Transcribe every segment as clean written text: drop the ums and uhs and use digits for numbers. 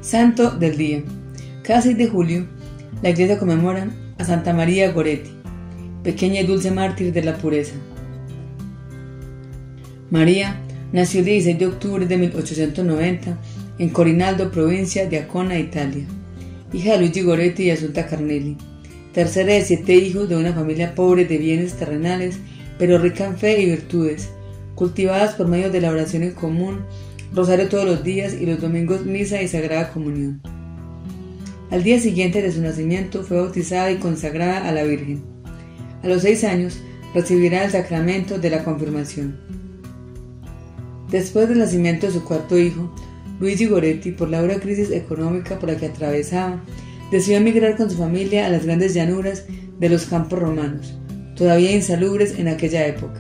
Santo del Día. Cada 6 de julio, la Iglesia conmemora a Santa María Goretti, pequeña y dulce mártir de la pureza. María nació el 16 de octubre de 1890 en Corinaldo, provincia de Ancona, Italia, hija de Luigi Goretti y Assunta Carnelli, tercera de 7 hijos de una familia pobre de bienes terrenales, pero rica en fe y virtudes, cultivadas por medio de la oración en común, rosario todos los días y los domingos misa y sagrada comunión. Al día siguiente de su nacimiento fue bautizada y consagrada a la Virgen. A los 6 años recibirá el sacramento de la confirmación. Después del nacimiento de su cuarto hijo, Luigi Goretti, por la dura crisis económica por la que atravesaba, decidió emigrar con su familia a las grandes llanuras de los campos romanos, todavía insalubres en aquella época.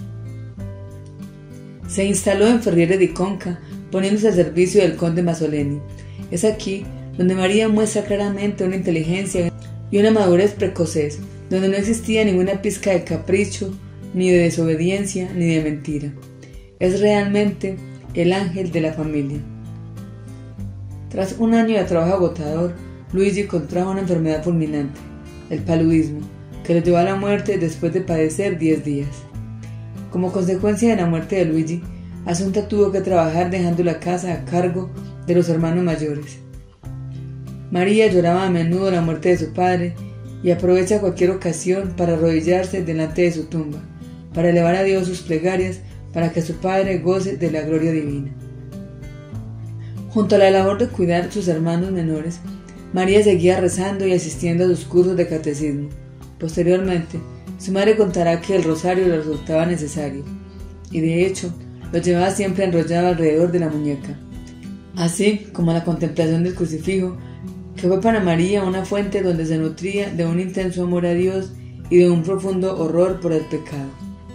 Se instaló en Ferriere di Conca, poniéndose al servicio del conde Masoleni. Es aquí donde María muestra claramente una inteligencia y una madurez precoces, donde no existía ninguna pizca de capricho, ni de desobediencia, ni de mentira. Es realmente el ángel de la familia. Tras un año de trabajo agotador, Luigi contrajo una enfermedad fulminante, el paludismo, que lo llevó a la muerte después de padecer 10 días. Como consecuencia de la muerte de Luigi, Assunta tuvo que trabajar dejando la casa a cargo de los hermanos mayores. María lloraba a menudo la muerte de su padre y aprovecha cualquier ocasión para arrodillarse delante de su tumba, para elevar a Dios sus plegarias para que su padre goce de la gloria divina. Junto a la labor de cuidar sus hermanos menores, María seguía rezando y asistiendo a sus cursos de catecismo. Posteriormente, su madre contará que el rosario le resultaba necesario, y de hecho, lo llevaba siempre enrollado alrededor de la muñeca, así como la contemplación del crucifijo, que fue para María una fuente donde se nutría de un intenso amor a Dios y de un profundo horror por el pecado.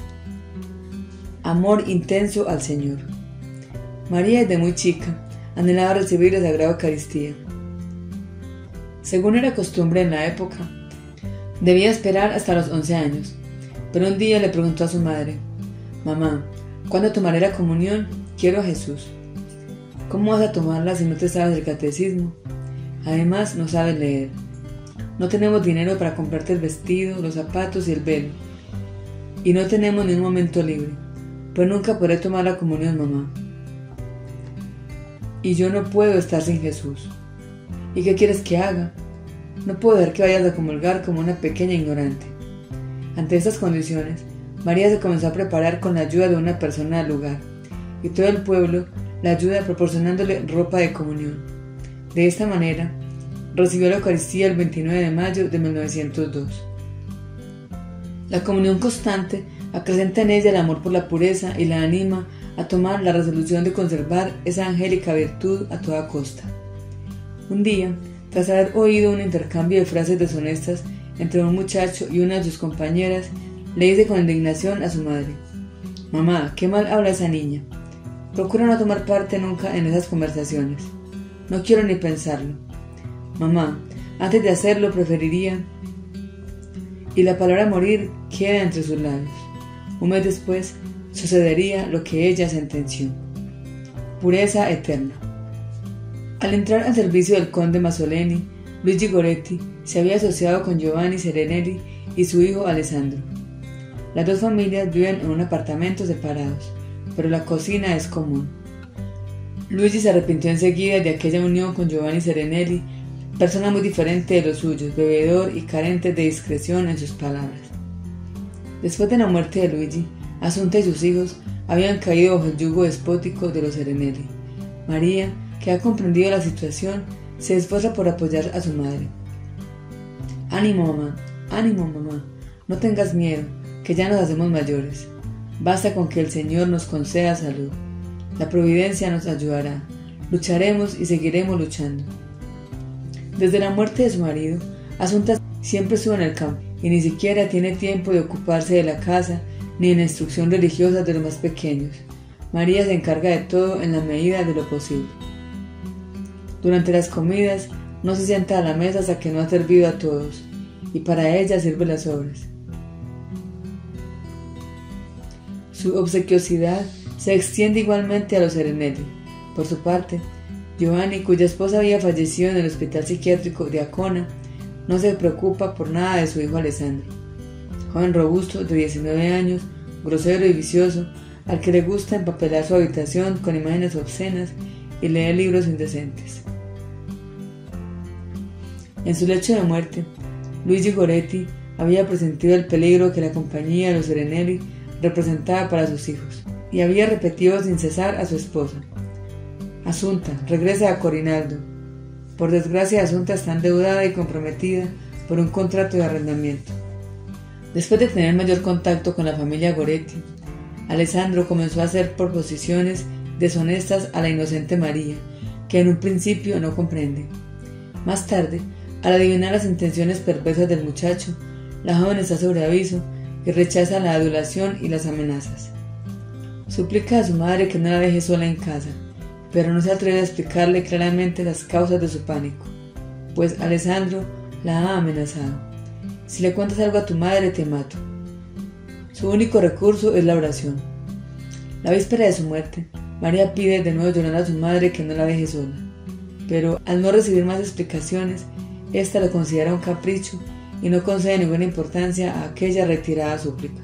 Amor intenso al Señor. María, desde muy chica, anhelaba recibir la Sagrada Eucaristía. Según era costumbre en la época, debía esperar hasta los 11 años, pero un día le preguntó a su madre: «Mamá, ¿cuándo tomaré la comunión? Quiero a Jesús». «¿Cómo vas a tomarla si no te sabes el catecismo? Además, no sabes leer. No tenemos dinero para comprarte el vestido, los zapatos y el velo. Y no tenemos ni un momento libre. Pues nunca podré tomar la comunión, mamá. Y yo no puedo estar sin Jesús. ¿Y qué quieres que haga? No puedo dejar que vayas a comulgar como una pequeña ignorante». Ante estas condiciones, María se comenzó a preparar con la ayuda de una persona del lugar, y todo el pueblo la ayuda proporcionándole ropa de comunión. De esta manera, recibió la Eucaristía el 29 de mayo de 1902. La comunión constante acrecenta en ella el amor por la pureza y la anima a tomar la resolución de conservar esa angélica virtud a toda costa. Un día, tras haber oído un intercambio de frases deshonestas entre un muchacho y una de sus compañeras, le dice con indignación a su madre: «Mamá, qué mal habla esa niña. Procura no tomar parte nunca en esas conversaciones. No quiero ni pensarlo. Mamá, antes de hacerlo preferiría…» Y la palabra morir queda entre sus labios. Un mes después sucedería lo que ella sentenció: pureza eterna. Al entrar al servicio del conde Masoleni, Luigi Goretti se había asociado con Giovanni Serenelli y su hijo Alessandro. Las dos familias viven en un apartamento separados, pero la cocina es común. Luigi se arrepintió enseguida de aquella unión con Giovanni Serenelli, persona muy diferente de los suyos, bebedor y carente de discreción en sus palabras. Después de la muerte de Luigi, Assunta y sus hijos habían caído bajo el yugo despótico de los Serenelli. María, que ha comprendido la situación, se esfuerza por apoyar a su madre. Ánimo, mamá, no tengas miedo, que ya nos hacemos mayores. Basta con que el Señor nos conceda salud. La providencia nos ayudará. Lucharemos y seguiremos luchando». Desde la muerte de su marido, Assunta siempre estuvo en el campo y ni siquiera tiene tiempo de ocuparse de la casa ni de la instrucción religiosa de los más pequeños. María se encarga de todo en la medida de lo posible. Durante las comidas no se sienta a la mesa hasta que no ha servido a todos, y para ella sirve las sobras. Su obsequiosidad se extiende igualmente a los Serenelli. Por su parte, Giovanni, cuya esposa había fallecido en el hospital psiquiátrico de Ancona, no se preocupa por nada de su hijo Alessandro, joven robusto de 19 años, grosero y vicioso, al que le gusta empapelar su habitación con imágenes obscenas y leer libros indecentes. En su lecho de muerte, Luigi Goretti había presentido el peligro que la compañía de los Serenelli representaba para sus hijos, y había repetido sin cesar a su esposa: Asunta, regresa a Corinaldo. Por desgracia, Asunta está endeudada y comprometida por un contrato de arrendamiento. Después de tener mayor contacto con la familia Goretti, Alessandro comenzó a hacer proposiciones deshonestas a la inocente María, que en un principio no comprende. Más tarde, al adivinar las intenciones perversas del muchacho, la joven está sobre aviso y rechaza la adulación y las amenazas. Suplica a su madre que no la deje sola en casa, pero no se atreve a explicarle claramente las causas de su pánico, pues Alessandro la ha amenazado: si le cuentas algo a tu madre, te mato. Su único recurso es la oración. La víspera de su muerte, María pide de nuevo llorando a su madre que no la deje sola, pero al no recibir más explicaciones, ésta lo considera un capricho y no concede ninguna importancia a aquella retirada súplica.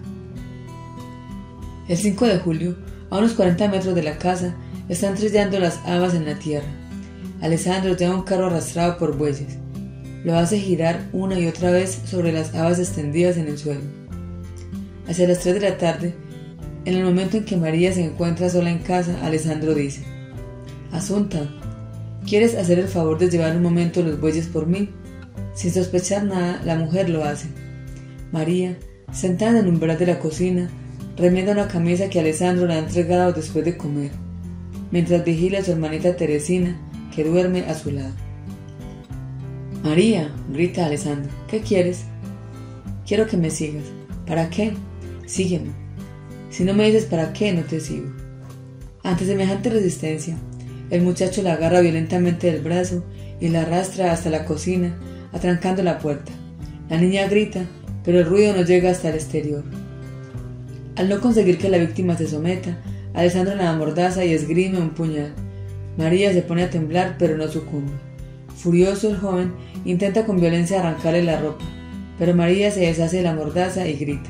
El 5 de julio, a unos 40 metros de la casa, están trillando las habas en la tierra. Alessandro lleva un carro arrastrado por bueyes. Lo hace girar una y otra vez sobre las habas extendidas en el suelo. Hacia las 3 de la tarde, en el momento en que María se encuentra sola en casa, Alessandro dice: Asunta, ¿quieres hacer el favor de llevar un momento los bueyes por mí? Sin sospechar nada, la mujer lo hace. María, sentada en el umbral de la cocina, remienda una camisa que Alessandro le ha entregado después de comer, mientras vigila a su hermanita Teresina, que duerme a su lado. María, grita Alessandro, ¿qué quieres? Quiero que me sigas. ¿Para qué? Sígueme. Si no me dices para qué, no te sigo. Ante semejante resistencia, el muchacho la agarra violentamente del brazo y la arrastra hasta la cocina, atrancando la puerta. La niña grita, pero el ruido no llega hasta el exterior. Al no conseguir que la víctima se someta, Alessandro la amordaza y esgrime un puñal. María se pone a temblar, pero no sucumbe. Furioso, el joven intenta con violencia arrancarle la ropa, pero María se deshace de la mordaza y grita: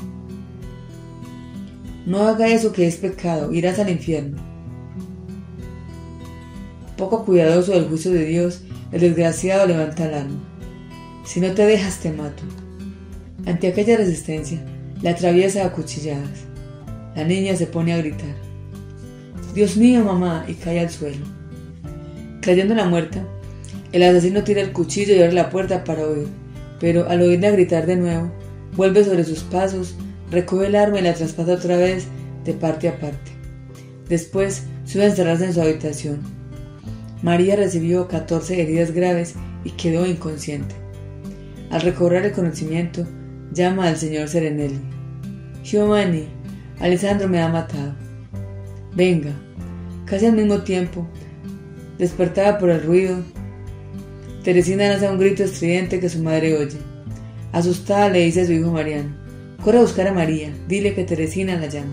No haga eso, que es pecado, irás al infierno. Poco cuidadoso del juicio de Dios, el desgraciado levanta el arma. Si no te dejas, te mato. Ante aquella resistencia, la atraviesa a cuchilladas. La niña se pone a gritar: Dios mío, mamá, y cae al suelo. Creyéndola muerta, el asesino tira el cuchillo y abre la puerta para huir, pero al oírla gritar de nuevo, vuelve sobre sus pasos, recoge el arma y la traspasa otra vez de parte a parte. Después sube a encerrarse en su habitación. María recibió 14 heridas graves y quedó inconsciente. Al recobrar el conocimiento, llama al señor Serenelli: Giovanni, Alessandro me ha matado. Venga. Casi al mismo tiempo, despertada por el ruido, Teresina lanza un grito estridente que su madre oye. Asustada le dice a su hijo Mariano: corre a buscar a María, dile que Teresina la llama.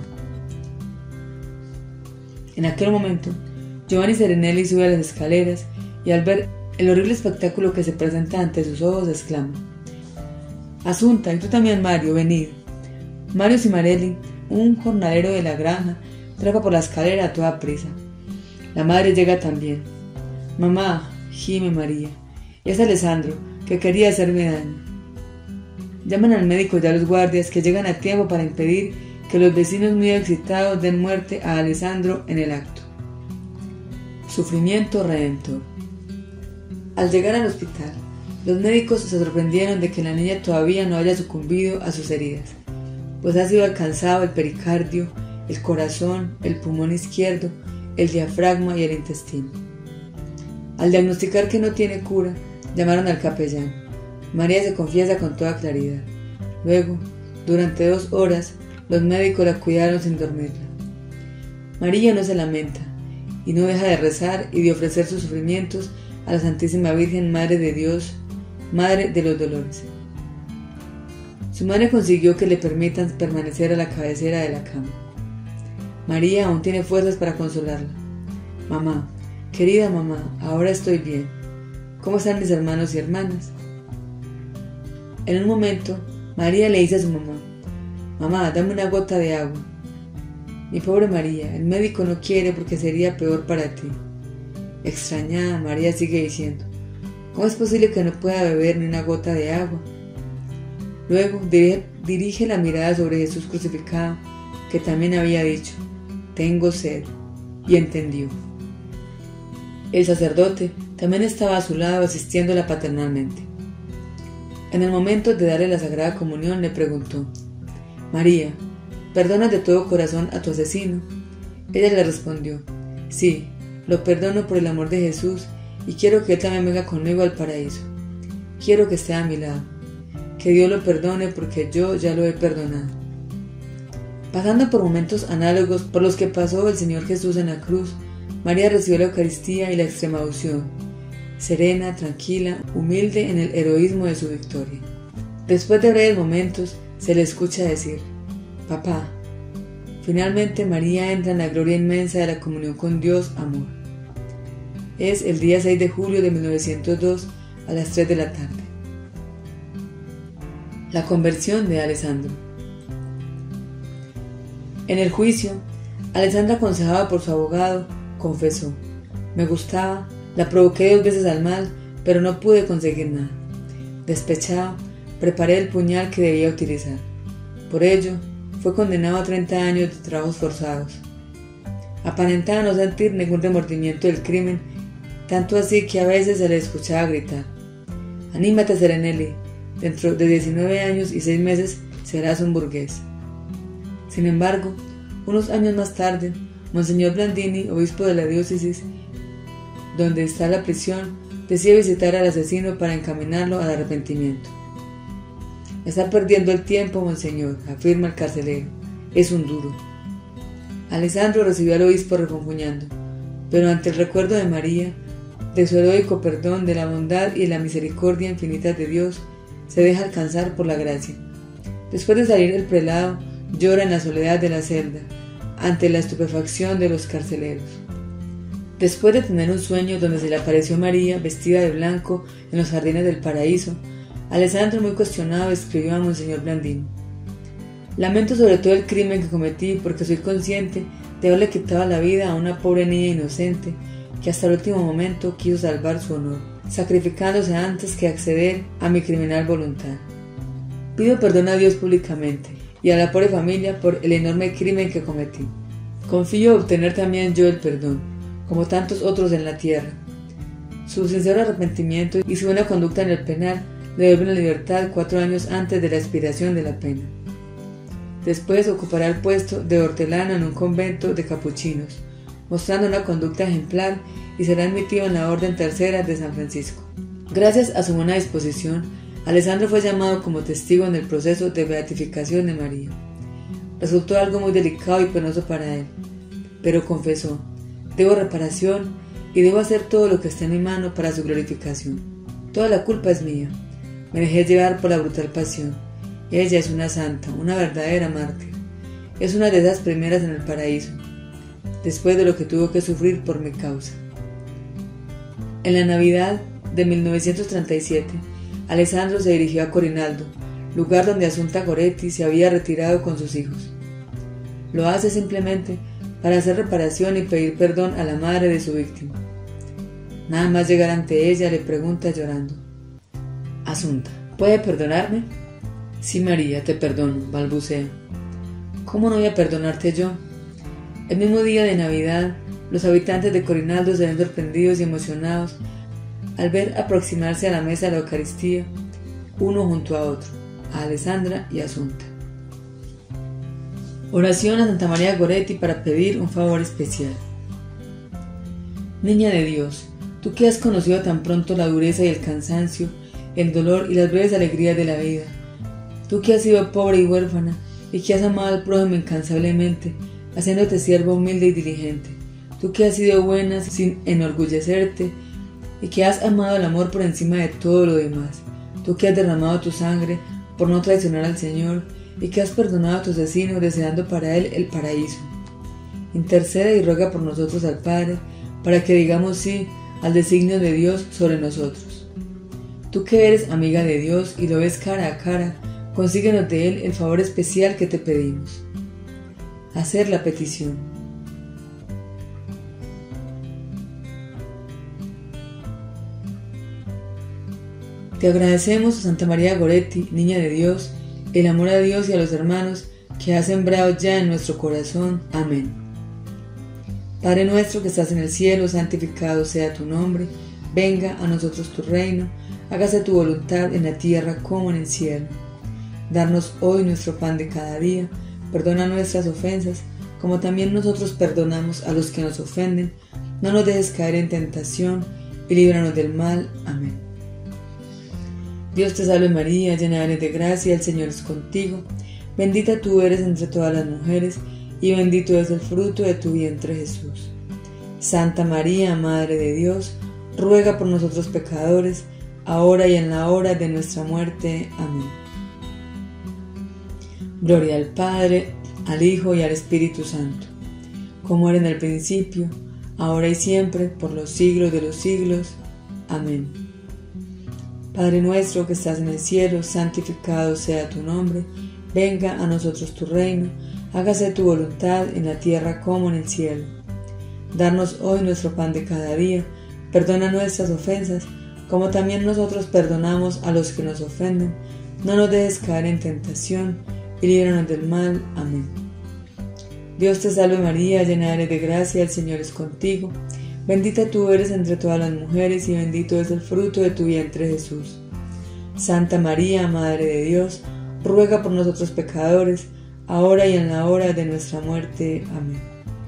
En aquel momento, Giovanni Serenelli sube a las escaleras y al ver el horrible espectáculo que se presenta ante sus ojos exclama: Asunta, y tú también, Mario, venid. Mario Cimarelli, un jornalero de la granja, trepa por la escalera a toda prisa. La madre llega también. Mamá, gime María, es Alessandro, que quería hacerme daño. Llaman al médico y a los guardias, que llegan a tiempo para impedir que los vecinos muy excitados den muerte a Alessandro en el acto. Sufrimiento redentor. Al llegar al hospital, los médicos se sorprendieron de que la niña todavía no haya sucumbido a sus heridas, pues ha sido alcanzado el pericardio, el corazón, el pulmón izquierdo, el diafragma y el intestino. Al diagnosticar que no tiene cura, llamaron al capellán. María se confiesa con toda claridad. Luego, durante 2 horas, los médicos la cuidaron sin dormirla. María no se lamenta y no deja de rezar y de ofrecer sus sufrimientos a la Santísima Virgen, Madre de Dios, Madre de los Dolores. Su madre consiguió que le permitan permanecer a la cabecera de la cama. María aún tiene fuerzas para consolarla. Mamá, Querida mamá, ahora estoy bien. ¿Cómo están mis hermanos y hermanas? En un momento, María le dice a su mamá: mamá, dame una gota de agua. Mi pobre María, el médico no quiere porque sería peor para ti. Extrañada, María sigue diciendo: ¿cómo es posible que no pueda beber ni una gota de agua? Luego dirige la mirada sobre Jesús crucificado, que también había dicho: tengo sed, y entendió. El sacerdote también estaba a su lado asistiéndola paternalmente. En el momento de darle la Sagrada Comunión le preguntó: María, ¿perdonas de todo corazón a tu asesino? Ella le respondió: sí, lo perdono por el amor de Jesús y quiero que él también venga conmigo al paraíso. Quiero que esté a mi lado. Que Dios lo perdone porque yo ya lo he perdonado. Pasando por momentos análogos por los que pasó el Señor Jesús en la cruz, María recibió la Eucaristía y la extrema unción, serena, tranquila, humilde en el heroísmo de su victoria. Después de breves momentos, se le escucha decir: papá. Finalmente María entra en la gloria inmensa de la comunión con Dios, amor. Es el día 6 de julio de 1902 a las 3 de la tarde. La conversión de Alessandro. En el juicio, Alessandro, aconsejado por su abogado, confesó: me gustaba, la provoqué 2 veces al mal, pero no pude conseguir nada. Despechado, preparé el puñal que debía utilizar. Por ello, fue condenado a 30 años de trabajos forzados. Aparentaba no sentir ningún remordimiento del crimen, tanto así que a veces se le escuchaba gritar: anímate, Serenelli, dentro de 19 años y 6 meses serás un burgués. Sin embargo, unos años más tarde, Monseñor Blandini, obispo de la diócesis donde está la prisión, decide visitar al asesino para encaminarlo al arrepentimiento. Está perdiendo el tiempo, monseñor, afirma el carcelero. Es un duro. Alessandro recibió al obispo refunfuñando, pero ante el recuerdo de María, de su heroico perdón, de la bondad y la misericordia infinitas de Dios, se deja alcanzar por la gracia. Después de salir del prelado, llora en la soledad de la celda, ante la estupefacción de los carceleros. Después de tener un sueño donde se le apareció María vestida de blanco en los jardines del paraíso, Alessandro, muy cuestionado, escribió a Monseñor Blandini: lamento sobre todo el crimen que cometí porque soy consciente de haberle quitado la vida a una pobre niña inocente que hasta el último momento quiso salvar su honor, sacrificándose antes que acceder a mi criminal voluntad. Pido perdón a Dios públicamente y a la pobre familia por el enorme crimen que cometí. Confío obtener también yo el perdón, como tantos otros en la tierra. Su sincero arrepentimiento y su buena conducta en el penal le devuelven la libertad 4 años antes de la expiración de la pena. Después ocupará el puesto de hortelano en un convento de capuchinos, mostrando una conducta ejemplar, y será admitido en la Orden Tercera de San Francisco. Gracias a su buena disposición, Alessandro fue llamado como testigo en el proceso de beatificación de María. Resultó algo muy delicado y penoso para él, pero confesó: debo reparación y debo hacer todo lo que esté en mi mano para su glorificación. Toda la culpa es mía. Me dejé llevar por la brutal pasión. Ella es una santa, una verdadera mártir. Es una de esas primeras en el paraíso, después de lo que tuvo que sufrir por mi causa. En la Navidad de 1937, Alessandro se dirigió a Corinaldo, lugar donde Assunta Goretti se había retirado con sus hijos. Lo hace simplemente para hacer reparación y pedir perdón a la madre de su víctima. Nada más llegar ante ella, le pregunta llorando: Assunta, ¿puede perdonarme? Sí, María, te perdono, balbucea. ¿Cómo no voy a perdonarte yo? El mismo día de Navidad, los habitantes de Corinaldo se ven sorprendidos y emocionados al ver aproximarse a la mesa de la Eucaristía, uno junto a otro, a Alessandra y Assunta. Oración a Santa María Goretti para pedir un favor especial. Niña de Dios, tú que has conocido tan pronto la dureza y el cansancio, el dolor y las breves alegrías de la vida, tú que has sido pobre y huérfana y que has amado al prójimo incansablemente, haciéndote sierva humilde y diligente, tú que has sido buena sin enorgullecerte y que has amado el amor por encima de todo lo demás, tú que has derramado tu sangre por no traicionar al Señor y que has perdonado a tu asesino deseando para él el paraíso. Intercede y ruega por nosotros al Padre para que digamos sí al designio de Dios sobre nosotros. Tú que eres amiga de Dios y lo ves cara a cara, consíguenos de Él el favor especial que te pedimos. Hacer la petición. Te agradecemos, Santa María Goretti, Niña de Dios, el amor a Dios y a los hermanos que has sembrado ya en nuestro corazón. Amén. Padre nuestro que estás en el cielo, santificado sea tu nombre. Venga a nosotros tu reino. Hágase tu voluntad en la tierra como en el cielo. Darnos hoy nuestro pan de cada día. Perdona nuestras ofensas, como también nosotros perdonamos a los que nos ofenden. No nos dejes caer en tentación y líbranos del mal. Amén. Dios te salve María, llena eres de gracia, el Señor es contigo. Bendita tú eres entre todas las mujeres, y bendito es el fruto de tu vientre Jesús. Santa María, Madre de Dios, ruega por nosotros pecadores, ahora y en la hora de nuestra muerte. Amén. Gloria al Padre, al Hijo y al Espíritu Santo, como era en el principio, ahora y siempre, por los siglos de los siglos. Amén. Padre nuestro que estás en el cielo, santificado sea tu nombre. Venga a nosotros tu reino. Hágase tu voluntad en la tierra como en el cielo. Danos hoy nuestro pan de cada día. Perdona nuestras ofensas, como también nosotros perdonamos a los que nos ofenden. No nos dejes caer en tentación y líbranos del mal. Amén. Dios te salve María, llena eres de gracia, el Señor es contigo. Bendita tú eres entre todas las mujeres y bendito es el fruto de tu vientre Jesús. Santa María, Madre de Dios, ruega por nosotros pecadores, ahora y en la hora de nuestra muerte. Amén.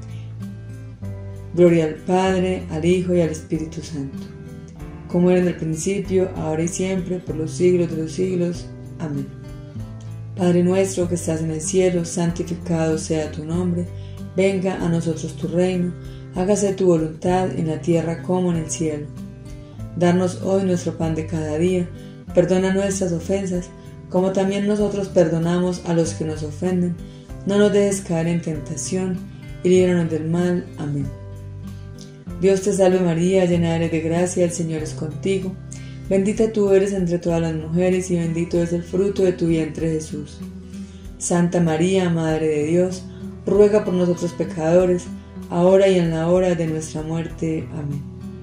Gloria al Padre, al Hijo y al Espíritu Santo, como era en el principio, ahora y siempre, por los siglos de los siglos. Amén. Padre nuestro que estás en el cielo, santificado sea tu nombre. Venga a nosotros tu reino. Hágase tu voluntad en la tierra como en el cielo. Danos hoy nuestro pan de cada día. Perdona nuestras ofensas, como también nosotros perdonamos a los que nos ofenden. No nos dejes caer en tentación y líbranos del mal. Amén. Dios te salve María, llena eres de gracia, el Señor es contigo. Bendita tú eres entre todas las mujeres y bendito es el fruto de tu vientre Jesús. Santa María, Madre de Dios, ruega por nosotros pecadores, ahora y en la hora de nuestra muerte. Amén.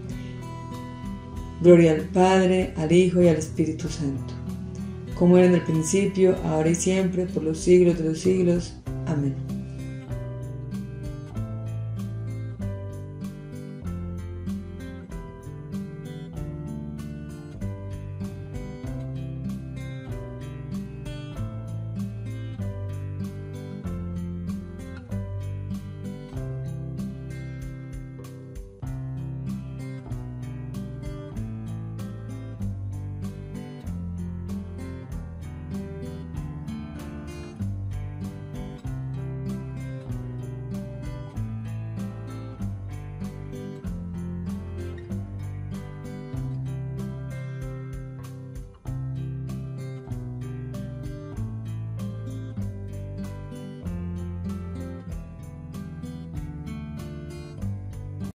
Gloria al Padre, al Hijo y al Espíritu Santo, como era en el principio, ahora y siempre, por los siglos de los siglos. Amén.